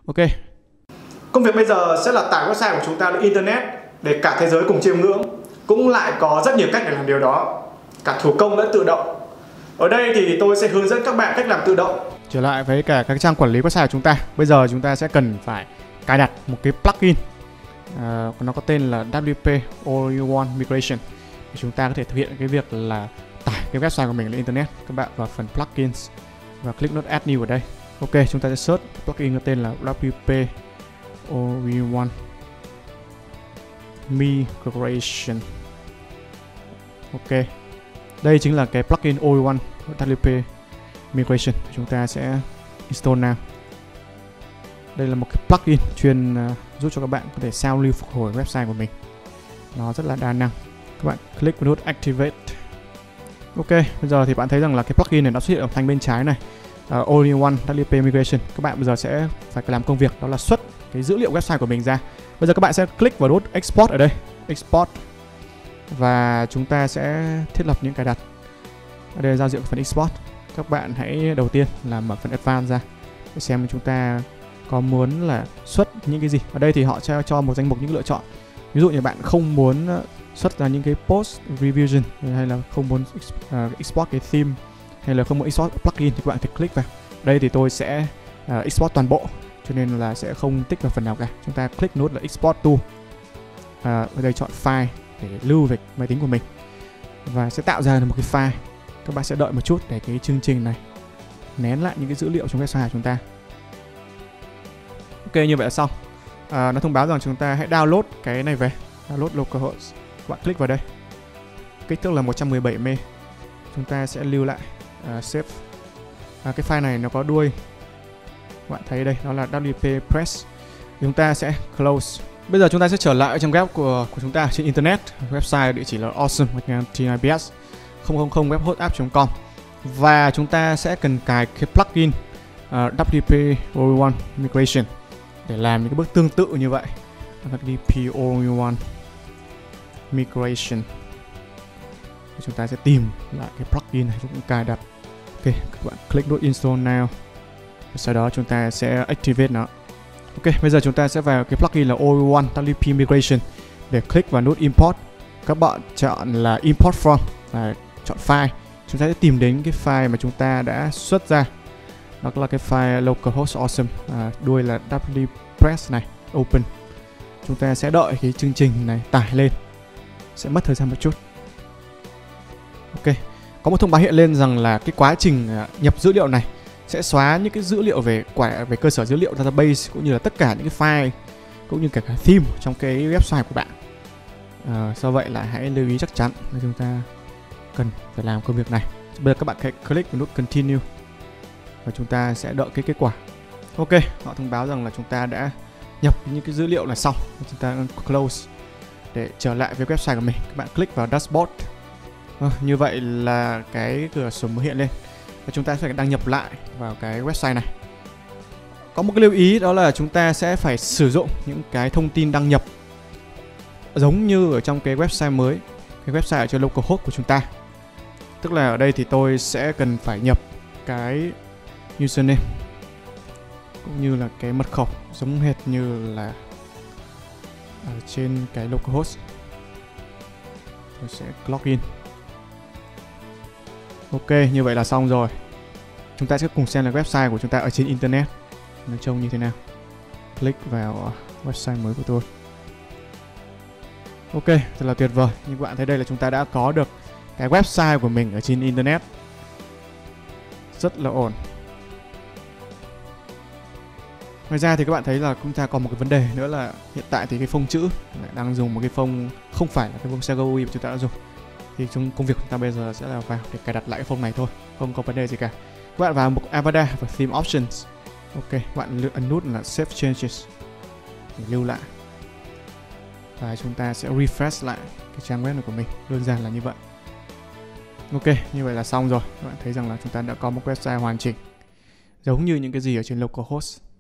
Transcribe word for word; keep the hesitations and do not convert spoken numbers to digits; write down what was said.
Ok. Công việc bây giờ sẽ là tải website của chúng ta lên Internet để cả thế giới cùng chiêm ngưỡng. Cũng lại có rất nhiều cách để làm điều đó, cả thủ công lẫn tự động. Ở đây thì tôi sẽ hướng dẫn các bạn cách làm tự động. Trở lại với cả các trang quản lý website của chúng ta. Bây giờ chúng ta sẽ cần phải cài đặt một cái plugin. À, nó có tên là W P All-in-One Migration. Để chúng ta có thể thực hiện cái việc là tải cái website của mình lên Internet. Các bạn vào phần plugins và click nút Add New ở đây. Ok, chúng ta sẽ search plugin có tên là W P All-in-One Migration. Ok, đây chính là cái plugin All-in-One W P Migration. Chúng ta sẽ install now. Đây là một cái plugin chuyên uh, giúp cho các bạn có thể sao lưu phục hồi website của mình. Nó rất là đa năng. Các bạn click vào nút Activate. Ok, bây giờ thì bạn thấy rằng là cái plugin này nó xuất hiện ở thanh bên trái này, uh, All-in-One W P Migration. Các bạn bây giờ sẽ phải làm công việc đó là xuất cái dữ liệu website của mình ra. Bây giờ các bạn sẽ click vào nút Export ở đây, Export, và chúng ta sẽ thiết lập những cài đặt. Ở đây giao diện của phần Export. Các bạn hãy đầu tiên là mở phần Advanced ra để xem chúng ta có muốn là xuất những cái gì. Ở đây thì họ cho cho một danh mục những lựa chọn. Ví dụ như bạn không muốn xuất ra những cái post revision, hay là không muốn uh, export cái theme, hay là không muốn export plugin, thì các bạn thể click vào. Đây thì tôi sẽ uh, export toàn bộ, cho nên là sẽ không tích vào phần nào cả. Chúng ta click nút là Export To. Uh, ở đây chọn file để lưu về máy tính của mình và sẽ tạo ra được một cái file. Các bạn sẽ đợi một chút để cái chương trình này nén lại những cái dữ liệu trong website của chúng ta. Ok, như vậy là xong. À, nó thông báo rằng chúng ta hãy download cái này về, download localhost. Các bạn click vào đây. Kích thước là một trăm mười bảy mê. Chúng ta sẽ lưu lại, uh, save. À, cái file này nó có đuôi. Các bạn thấy đây, đó là W P Press. Chúng ta sẽ close. Bây giờ chúng ta sẽ trở lại trang web của của chúng ta trên internet. Website địa chỉ là awesome tnibs không không không webhostapp chấm com, và chúng ta sẽ cần cài cái plugin uh, W P All-in-One Migration để làm những cái bước tương tự như vậy. W P All-in-One Migration. Chúng ta sẽ tìm lại cái plugin này, chúng ta cài đặt. Ok, các bạn click nút Install Now. Sau đó chúng ta sẽ activate nó. Ok, bây giờ chúng ta sẽ vào cái plugin là All-in-One W P Migration để click vào nút Import. Các bạn chọn là Import From và chọn file. Chúng ta sẽ tìm đến cái file mà chúng ta đã xuất ra. Đó là cái file localhost awesome, à, đuôi là wpress này, open. Chúng ta sẽ đợi cái chương trình này tải lên, sẽ mất thời gian một chút. Ok, có một thông báo hiện lên rằng là cái quá trình nhập dữ liệu này sẽ xóa những cái dữ liệu về quả về cơ sở dữ liệu database, cũng như là tất cả những cái file, cũng như cả cả theme trong cái website của bạn. À, do vậy là hãy lưu ý chắc chắn là chúng ta cần phải làm công việc này. Bây giờ các bạn hãy click vào nút Continue và chúng ta sẽ đợi cái kết quả. Ok, họ thông báo rằng là chúng ta đã nhập những cái dữ liệu này xong. Chúng ta close để trở lại với website của mình. Các bạn click vào Dashboard. À, như vậy là cái cửa sổ mới hiện lên và chúng ta phải đăng nhập lại vào cái website này. Có một cái lưu ý, đó là chúng ta sẽ phải sử dụng những cái thông tin đăng nhập giống như ở trong cái website mới, cái website ở trên localhost của chúng ta. Tức là ở đây thì tôi sẽ cần phải nhập cái username cũng như là cái mật khẩu giống hệt như là ở trên cái localhost. Tôi sẽ login. Ok, như vậy là xong rồi. Chúng ta sẽ cùng xem là website của chúng ta ở trên internet nó trông như thế nào. Click vào website mới của tôi. Ok, thật là tuyệt vời. Như các bạn thấy đây là chúng ta đã có được cái website của mình ở trên internet. Rất là ổn. Ngoài ra thì các bạn thấy là chúng ta còn một cái vấn đề nữa là hiện tại thì cái phông chữ lại đang dùng một cái phông không phải là cái phông Segoe mà chúng ta đã dùng. Thì trong công việc của chúng ta bây giờ sẽ là vào để cài đặt lại cái phông này thôi, không có vấn đề gì cả. Các bạn vào mục Avatar và Theme Options. Ok, các bạn lựa ấn nút là Save Changes để lưu lại. Và chúng ta sẽ refresh lại cái trang web này của mình. Đơn giản là như vậy. Ok, như vậy là xong rồi. Các bạn thấy rằng là chúng ta đã có một website hoàn chỉnh giống như những cái gì ở trên localhost.